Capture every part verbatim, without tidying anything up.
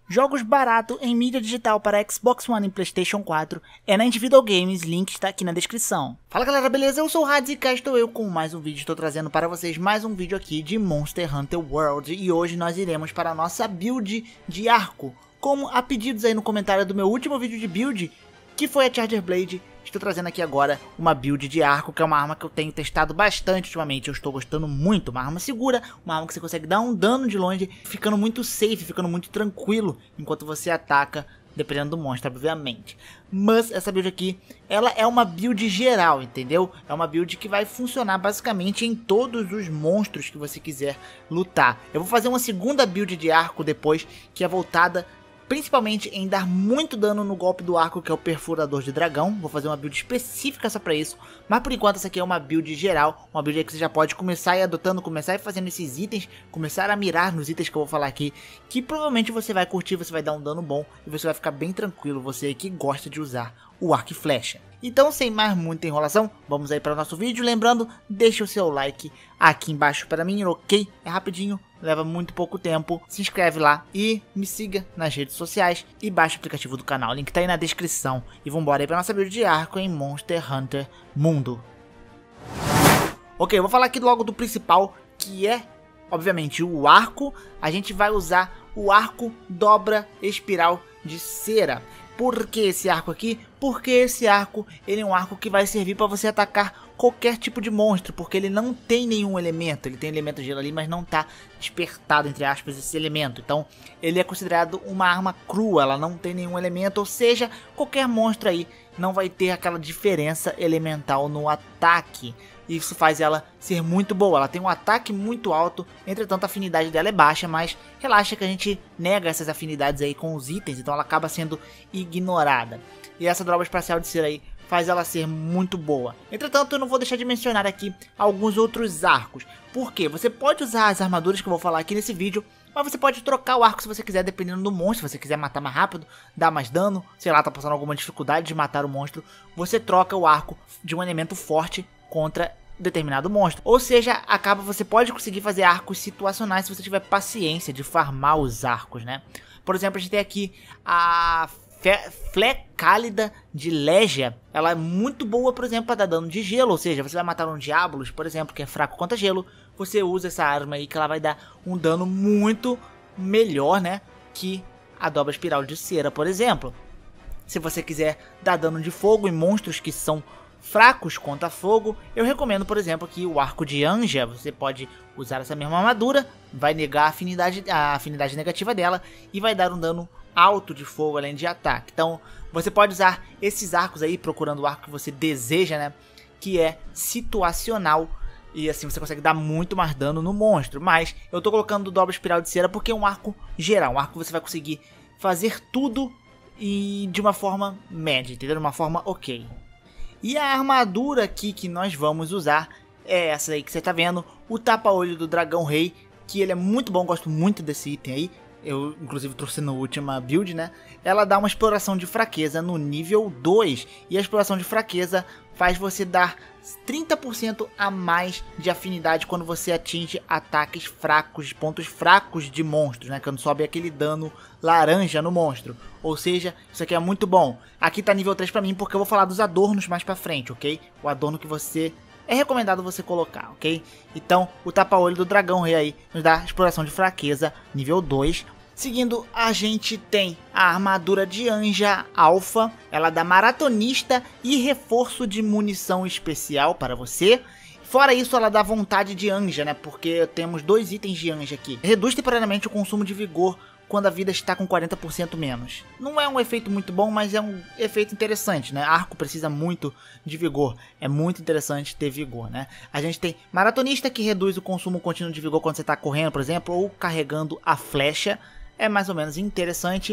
Jogos barato em mídia digital para Xbox One e PlayStation quatro é na Individual Games, link está aqui na descrição. Fala galera, beleza? Eu sou o Hades e cá estou eu com mais um vídeo. Estou trazendo para vocês mais um vídeo aqui de Monster Hunter World e hoje nós iremos para a nossa build de arco. Como a pedidos aí no comentário do meu último vídeo de build, que foi a Charger Blade, estou trazendo aqui agora uma build de arco, que é uma arma que eu tenho testado bastante ultimamente. Eu estou gostando muito, uma arma segura, uma arma que você consegue dar um dano de longe, ficando muito safe, ficando muito tranquilo enquanto você ataca, dependendo do monstro, obviamente. Mas essa build aqui, ela é uma build geral, entendeu? É uma build que vai funcionar basicamente em todos os monstros que você quiser lutar. Eu vou fazer uma segunda build de arco depois, que é voltada principalmente em dar muito dano no golpe do arco, que é o Perfurador de Dragão. Vou fazer uma build específica só pra isso. Mas por enquanto essa aqui é uma build geral. Uma build que você já pode começar a ir adotando, começar a ir fazendo esses itens. Começar a mirar nos itens que eu vou falar aqui. Que provavelmente você vai curtir, você vai dar um dano bom. E você vai ficar bem tranquilo, você que gosta de usar o arco e flecha. Então, sem mais muita enrolação, vamos aí para o nosso vídeo. Lembrando, deixa o seu like aqui embaixo para mim, ok? É rapidinho, leva muito pouco tempo. Se inscreve lá e me siga nas redes sociais e baixa o aplicativo do canal. O link tá aí na descrição. E vambora aí para nossa build de arco em Monster Hunter Mundo. Ok, eu vou falar aqui logo do principal, que é, obviamente, o arco. A gente vai usar o arco dobra espiral de cera. Por que esse arco aqui? Porque esse arco, ele é um arco que vai servir para você atacar qualquer tipo de monstro, porque ele não tem nenhum elemento. Ele tem elemento de gelo ali, mas não está despertado, entre aspas, esse elemento. Então, ele é considerado uma arma crua, ela não tem nenhum elemento, ou seja, qualquer monstro aí não vai ter aquela diferença elemental no ataque. Isso faz ela ser muito boa, ela tem um ataque muito alto, entretanto a afinidade dela é baixa, mas relaxa que a gente nega essas afinidades aí com os itens, então ela acaba sendo ignorada. E essa dobra espacial de cera aí faz ela ser muito boa. Entretanto, eu não vou deixar de mencionar aqui alguns outros arcos. Por quê? Você pode usar as armaduras que eu vou falar aqui nesse vídeo, mas você pode trocar o arco se você quiser, dependendo do monstro. Se você quiser matar mais rápido, dar mais dano, sei lá, tá passando alguma dificuldade de matar o monstro, você troca o arco de um elemento forte contra determinado monstro. Ou seja, acaba, você pode conseguir fazer arcos situacionais se você tiver paciência de farmar os arcos, né? Por exemplo, a gente tem aqui a Flecálida de Legia. Ela é muito boa, por exemplo, para dar dano de gelo. Ou seja, você vai matar um Diabolos, por exemplo, que é fraco contra gelo. Você usa essa arma aí que ela vai dar um dano muito melhor, né? Que a dobra espiral de cera, por exemplo. Se você quiser dar dano de fogo em monstros que são fracos contra fogo, eu recomendo, por exemplo, que o arco de Anja, você pode usar essa mesma armadura, vai negar a afinidade, a afinidade negativa dela e vai dar um dano alto de fogo além de ataque. Então você pode usar esses arcos aí procurando o arco que você deseja, né, que é situacional, e assim você consegue dar muito mais dano no monstro. Mas eu tô colocando o dobra espiral de cera porque é um arco geral, um arco que você vai conseguir fazer tudo e de uma forma média, entendeu? De uma forma ok. E a armadura aqui que nós vamos usar é essa aí que você tá vendo, o tapa-olho do Dragão Rei, que ele é muito bom, gosto muito desse item aí. Eu inclusive trouxe no última build, né? Ela dá uma exploração de fraqueza no nível dois. E a exploração de fraqueza faz você dar trinta por cento a mais de afinidade quando você atinge ataques fracos, pontos fracos de monstros, né? Quando sobe aquele dano laranja no monstro. Ou seja, isso aqui é muito bom. Aqui tá nível três pra mim porque eu vou falar dos adornos mais pra frente, ok? O adorno que você... é recomendado você colocar, ok? Então, o tapa-olho do Dragão Rei aí nos dá exploração de fraqueza, nível dois. Seguindo, a gente tem a armadura de Anja Alpha. Ela dá maratonista e reforço de munição especial para você. Fora isso, ela dá vontade de Anja, né? Porque temos dois itens de Anja aqui. Reduz temporariamente o consumo de vigor quando a vida está com quarenta por cento menos. Não é um efeito muito bom, mas é um efeito interessante, né? Arco precisa muito de vigor. É muito interessante ter vigor, né? A gente tem maratonista, que reduz o consumo contínuo de vigor quando você está correndo, por exemplo, ou carregando a flecha. É mais ou menos interessante.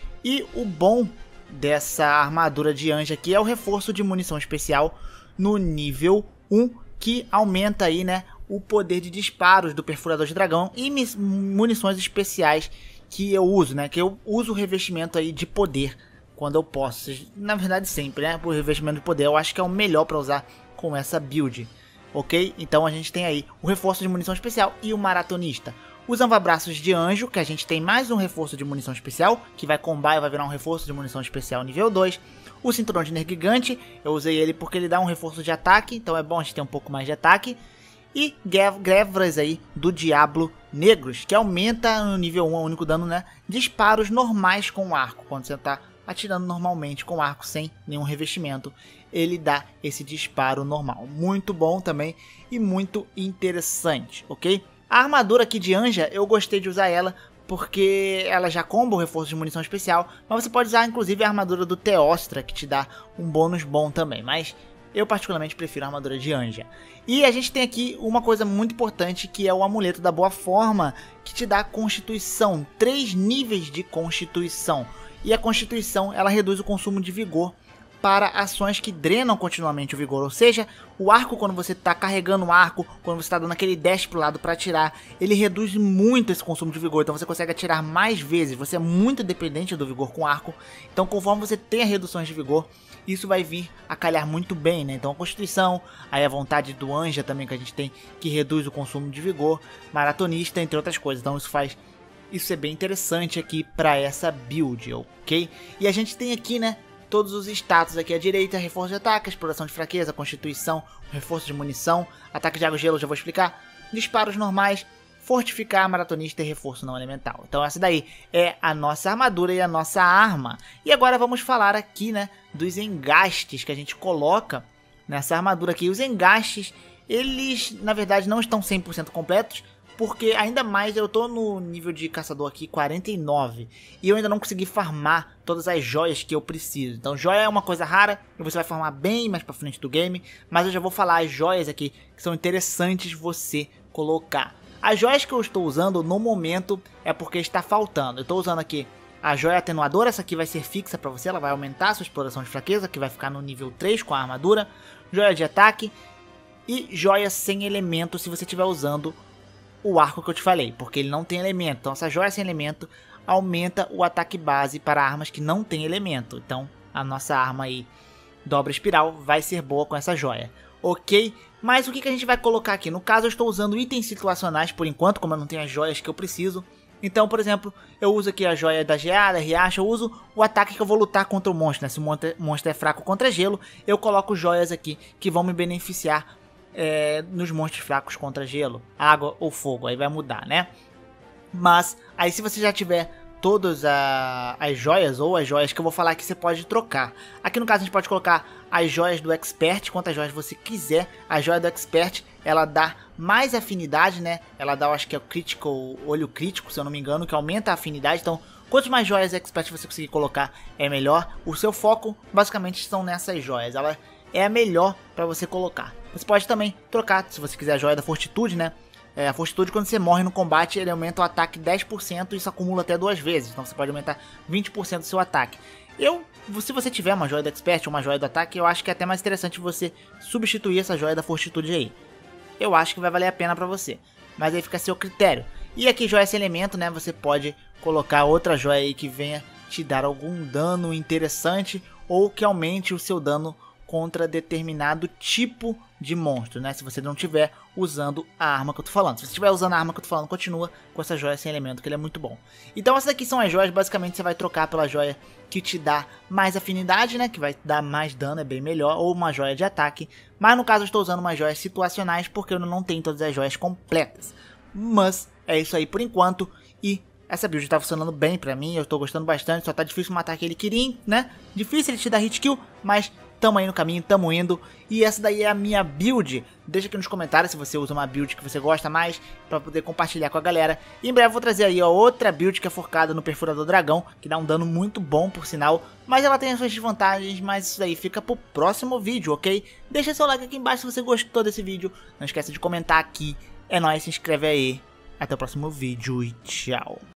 E o bom dessa armadura de Anja aqui é o reforço de munição especial no nível um, que aumenta aí, né, o poder de disparos do Perfurador de Dragão e munições especiais que eu uso, né? Que eu uso o revestimento aí de poder quando eu posso. Na verdade sempre, né? O revestimento de poder eu acho que é o melhor para usar com essa build. Ok? Então a gente tem aí o reforço de munição especial e o maratonista. Os antebraços de anjo, que a gente tem mais um reforço de munição especial, que vai combar e vai virar um reforço de munição especial nível dois. O cinturão de Nerf gigante, eu usei ele porque ele dá um reforço de ataque, então é bom a gente ter um pouco mais de ataque. E Grevras aí do Diablo Negros, que aumenta no nível um, o único dano, né? Disparos normais com o arco, quando você tá atirando normalmente com o arco sem nenhum revestimento, ele dá esse disparo normal. Muito bom também e muito interessante, ok? A armadura aqui de Anja, eu gostei de usar ela porque ela já comba o reforço de munição especial, mas você pode usar inclusive a armadura do Teostra, que te dá um bônus bom também, mas eu particularmente prefiro a armadura de Anja. E a gente tem aqui uma coisa muito importante, que é o amuleto da boa forma, que te dá constituição, três níveis de constituição. E a constituição, ela reduz o consumo de vigor para ações que drenam continuamente o vigor, ou seja, o arco, quando você está carregando o arco, quando você está dando aquele dash pro lado para atirar, ele reduz muito esse consumo de vigor, então você consegue atirar mais vezes, você é muito dependente do vigor com arco, então conforme você tem as reduções de vigor, isso vai vir a calhar muito bem, né? Então a constituição, aí a vontade do Anja também que a gente tem, que reduz o consumo de vigor, maratonista, entre outras coisas, então isso faz... Isso é bem interessante aqui para essa build, ok? E a gente tem aqui, né, todos os status aqui à direita: reforço de ataque, exploração de fraqueza, constituição, reforço de munição, ataque de água e gelo, já vou explicar, disparos normais, fortificar, maratonista e reforço não elemental. Então essa daí é a nossa armadura e a nossa arma. E agora vamos falar aqui, né, dos engastes que a gente coloca nessa armadura aqui. Os engastes, eles na verdade não estão cem por cento completos, porque ainda mais eu tô no nível de caçador aqui quarenta e nove e eu ainda não consegui farmar todas as joias que eu preciso. Então joia é uma coisa rara e você vai farmar bem mais pra frente do game, mas eu já vou falar as joias aqui que são interessantes você colocar. As joias que eu estou usando no momento é porque está faltando. Eu estou usando aqui a joia atenuadora, essa aqui vai ser fixa pra você, ela vai aumentar a sua exploração de fraqueza, que vai ficar no nível três com a armadura. Joia de ataque e joia sem elemento se você estiver usando o arco que eu te falei, porque ele não tem elemento. Então essa joia sem elemento aumenta o ataque base para armas que não tem elemento. Então a nossa arma aí, dobra espiral, vai ser boa com essa joia, ok? Mas o que, que a gente vai colocar aqui? No caso eu estou usando itens situacionais por enquanto, como eu não tenho as joias que eu preciso. Então, por exemplo, eu uso aqui a joia da geada, riacha, eu uso o ataque que eu vou lutar contra o monstro, né? Se o monstro é fraco contra gelo, eu coloco joias aqui que vão me beneficiar É, nos monstros fracos contra gelo, água ou fogo, aí vai mudar, né? Mas aí se você já tiver todas a, as joias ou as joias que eu vou falar aqui, você pode trocar. Aqui no caso a gente pode colocar as joias do Expert, quantas joias você quiser. A joia do Expert, ela dá mais afinidade, né? Ela dá, eu acho que é o Critical, olho crítico, se eu não me engano, que aumenta a afinidade. Então quanto mais joias Expert você conseguir colocar, é melhor. O seu foco basicamente estão nessas joias, ela é a melhor para você colocar. Você pode também trocar, se você quiser, a joia da fortitude, né? É, a fortitude, quando você morre no combate, ele aumenta o ataque dez por cento e isso acumula até duas vezes. Então você pode aumentar vinte por cento do seu ataque. Eu, se você tiver uma joia do Expert ou uma joia do ataque, eu acho que é até mais interessante você substituir essa joia da fortitude aí. Eu acho que vai valer a pena para você. Mas aí fica a seu critério. E aqui, joia sem elemento, né? Você pode colocar outra joia aí que venha te dar algum dano interessante ou que aumente o seu dano contra determinado tipo de monstro, né? Se você não estiver usando a arma que eu tô falando. Se você estiver usando a arma que eu tô falando, continua com essa joia sem elemento, que ele é muito bom. Então essas aqui são as joias, basicamente você vai trocar pela joia que te dá mais afinidade, né? Que vai dar mais dano, é bem melhor, ou uma joia de ataque. Mas no caso eu estou usando umas joias situacionais, porque eu não tenho todas as joias completas. Mas é isso aí por enquanto, e essa build tá funcionando bem pra mim, eu tô gostando bastante, só tá difícil matar aquele Kirin, né? Difícil ele te dar hit kill, mas tamo aí no caminho, tamo indo. E essa daí é a minha build. Deixa aqui nos comentários se você usa uma build que você gosta mais, pra poder compartilhar com a galera. E em breve eu vou trazer aí ó, outra build que é focada no Perfurador Dragão, que dá um dano muito bom, por sinal. Mas ela tem as suas desvantagens, mas isso daí fica pro próximo vídeo, ok? Deixa seu like aqui embaixo se você gostou desse vídeo. Não esqueça de comentar aqui. É nóis, se inscreve aí. Até o próximo vídeo e tchau.